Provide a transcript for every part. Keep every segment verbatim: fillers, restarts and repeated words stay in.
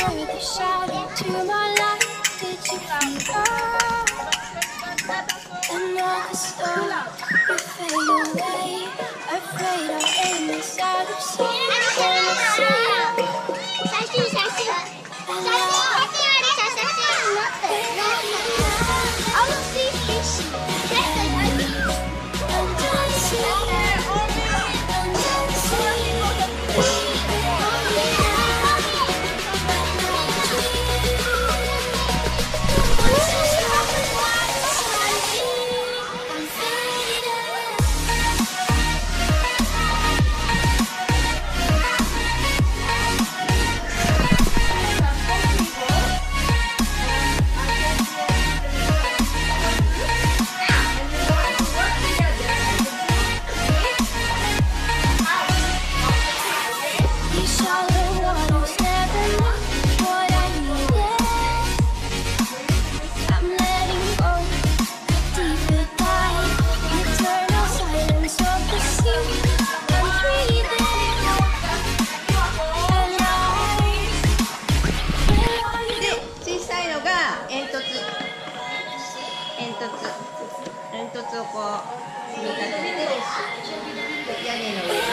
煙突をこう組み立てて屋根の上に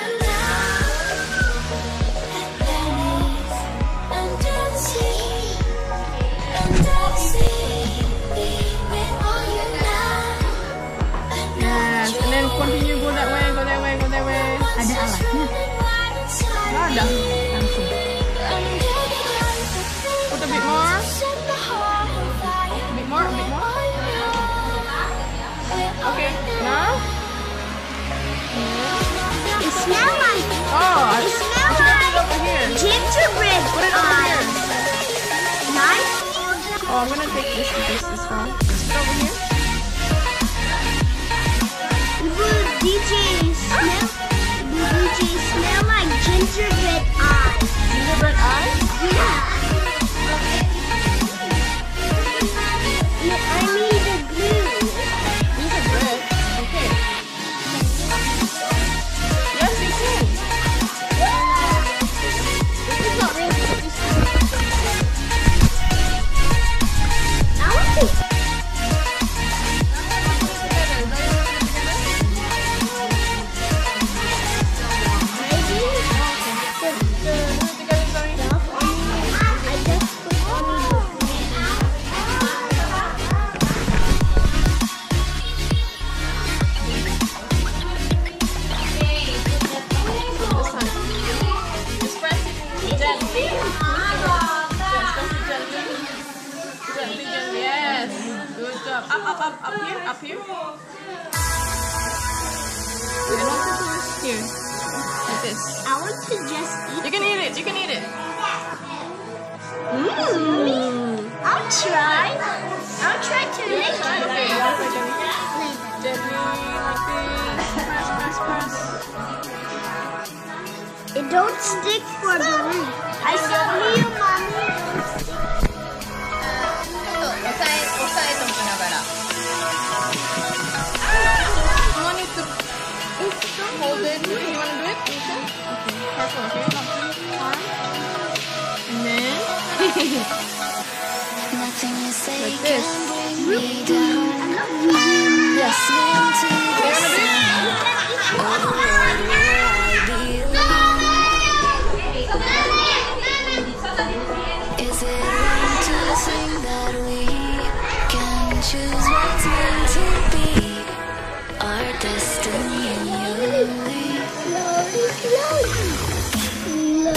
Yes, and then continue go that way, go that way, go that way. Ada alatnya? Nggak ada. Langsung. Put a bit more. A bit more, a bit more. Okay, now. It smells like. Oh, It smells put it like over here. gingerbread. Put it over here. Nice. Oh, I'm gonna take this because this one. Put it over here. D J smell. D J smell like gingerbread eyes. Gingerbread eyes? Yeah. I need the glue. Gingerbread? Okay. Yes, you can. This is not really what you see. I want to. Up, up, up, up here, up here. And want to twist here, like this. I want to just eat. You can eat it, you can eat it. Mmm. I'll try. I'll try to lick it. Okay, gently, like this. Press, press, press. It don't stick for the root. I saw you, mommy. 押さえ、押さえときながら。 You want it to hold it? You want to do it? You can? Okay. Careful, okay? Arm. And then like this. Yes. You want to do it? Is it wrong to think that we can choose what's meant to be our destiny? Slowly, slowly.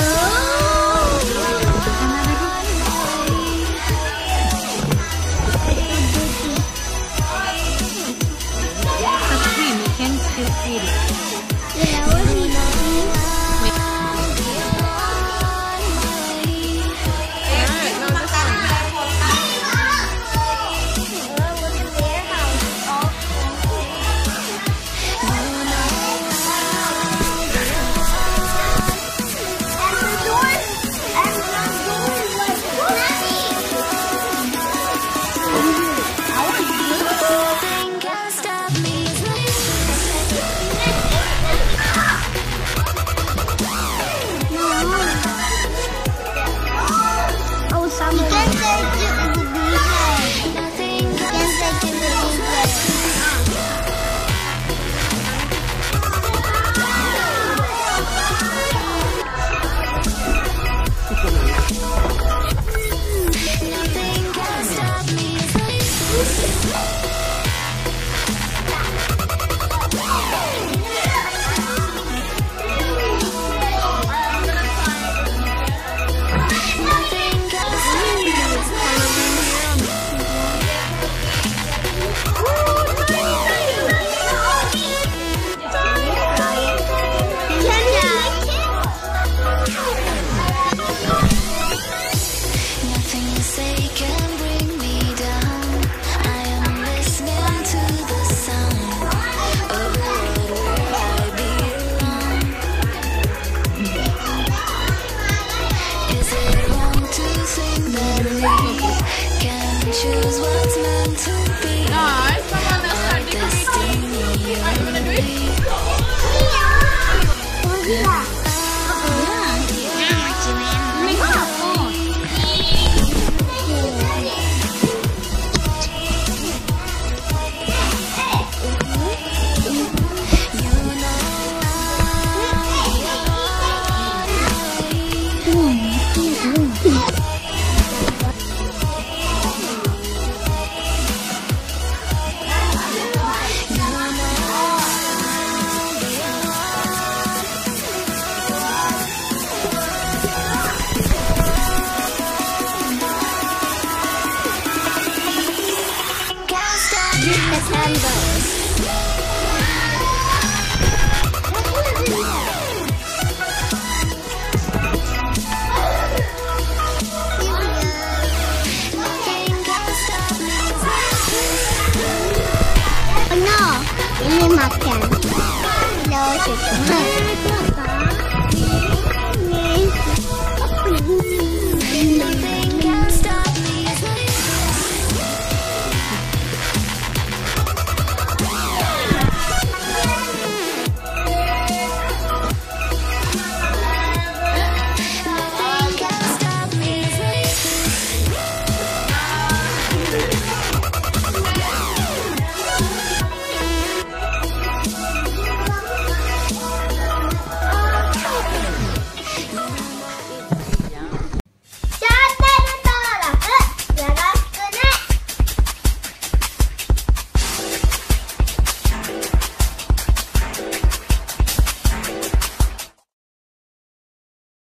Ini makan. Tidak usah.